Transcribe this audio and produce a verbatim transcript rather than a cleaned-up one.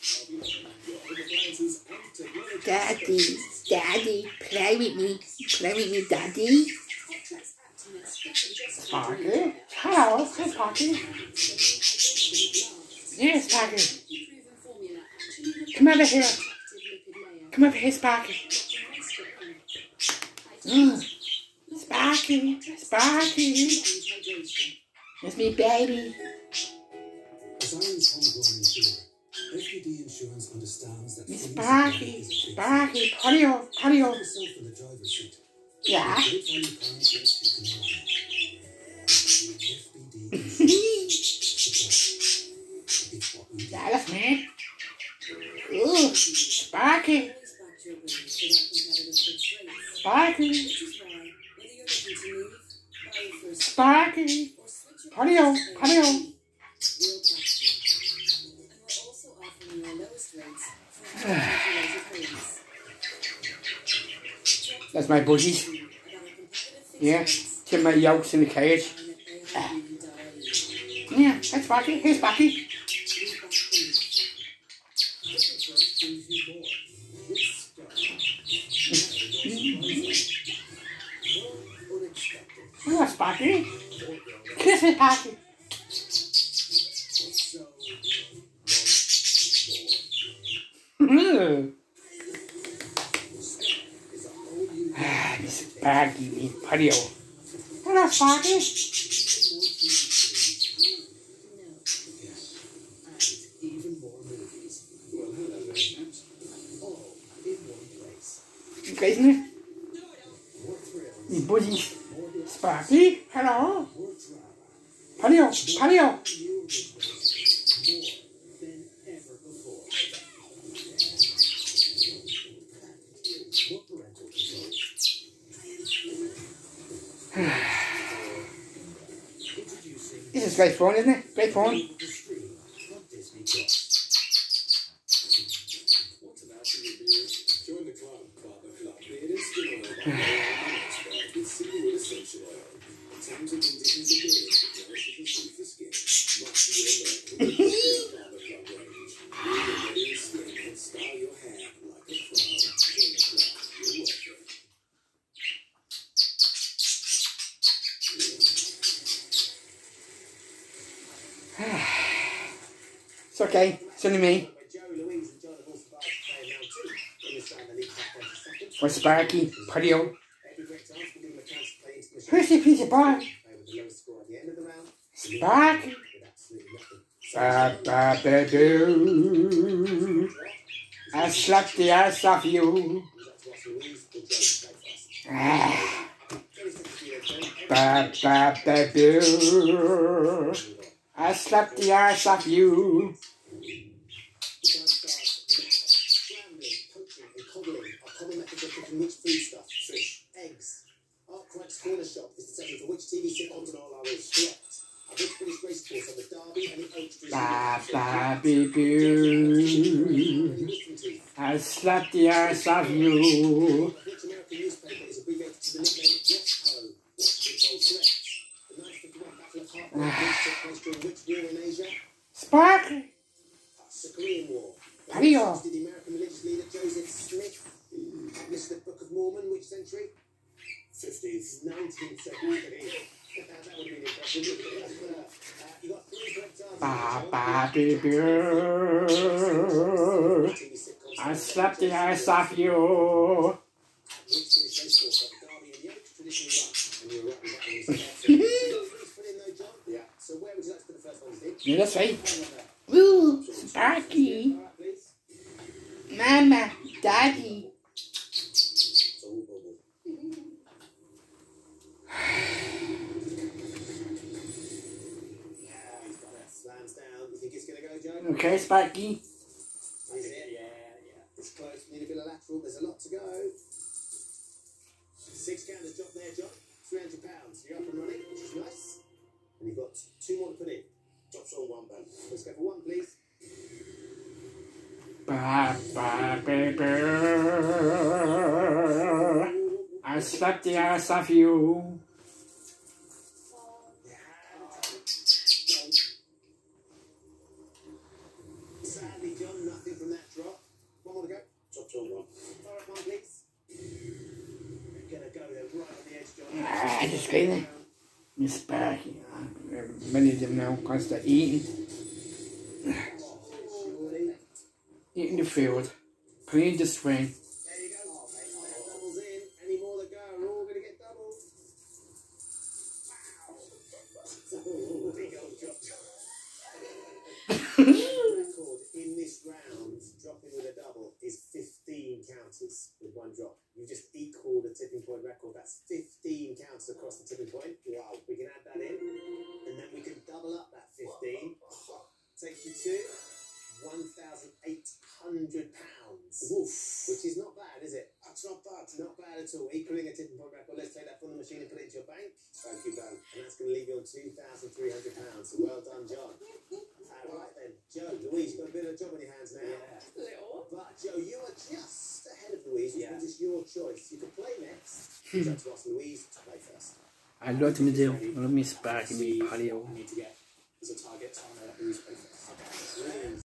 Daddy, Daddy, play with me. Play with me, Daddy. Sparky? Hello, hi Sparky. Yes, Sparky. Come over here. Come over here, Sparky. Mm. Sparky, Sparky. It's me, baby. Sparky, Sparky, patio, patio. Yeah. Yeah, that's me. Ooh, Sparky. Sparky. Sparky. Patio, patio. That's my budgies. Yeah, Tim my yolks in the cage. Uh, yeah, that's Sparky. Here's Sparky. Oh, Sparky. Kiss me, Sparky. Ah, this Sparky in patio. Hello, Sparky. You guys in there? You buddies. Sparky, hello. Patio, patio. This is great fun, isn't it? Great fun. It's okay, it's only me. For Sparky, patio. Where's the piece of bar? Sparky. Ba ba ba doo. I slapped the ass off you. Ah. Ba ba ba doo. I slapped the ass off you. Which foodstuff, fish, eggs. Art Correct's Corner Shop is the section for which T V sitcoms and all hours. Correct. I've which British race course on the Derby and the Oak Street. Ba ba bee boo. I slapped the ass off you. Which American newspaper is abbreviated to the nickname West-Ho? What's which old correct? The nineteen fifty-one Battle of Heartbreak took place during which war in Asia? Sparky. That's the Korean War. Patio. Did the American religious leader Joseph Smith published the Book of Mormon, which century? fifties. nineteenth century. That would have been impressive. Uh, you got three correct answers. Ba ba bee boo. I slapped the ass off you. Which British race course have Derby and the Oaks traditionally run? And you were right with that one. Please put in though, John. Yeah. So where would you like to put the first one, Steve? Yeah, that's right. Woo, Sparky. Alright, please. Mama, Daddy. It's all bubble. Yeah, he's got it. Slams down. You think it's going to go, Joe? Okay, Sparky. Is it? Yeah, yeah. It's close. Need a bit of lateral. There's a lot to go. Six counters drop there, John. three hundred pounds. You're up and running, which is nice. And you've got two more to put in. Drops on one, Ben. Let's go for one, please. Ba ba baby. I slapped the ass off you. Sadly, John, nothing I just got there. Miss Sparky. Many of them now constantly eating. Eating the field. Clean the swing. There you go. Doubles in. Any more that go are all going to get doubles. Wow. Big old drop. Record in this round, dropping with a double, is fifteen counters with one drop. You just equal the tipping point record. That's fifteen counters across the tipping point. Wow. We can add that in. And then we can double up that fifteen. Take you to one thousand eight hundred pounds. Which is not bad, is it? That's not bad. Not bad at all. Equaling a tipping point record. Let's take that from the machine and put it into your bank. Thank you, Ben. And that's going to leave you on two thousand three hundred pounds. So well done, John. All right then. Joe, Louise, you've got a bit of a job on your hands now. Yeah. Little. But Joe, you are just ahead of Louise. Yeah. It's just your choice. You can play next. It's up to us, Louise, to play first. I love to do. I love me Sparky, me patio. Need to get as a target on uh, Louise play first. Okay.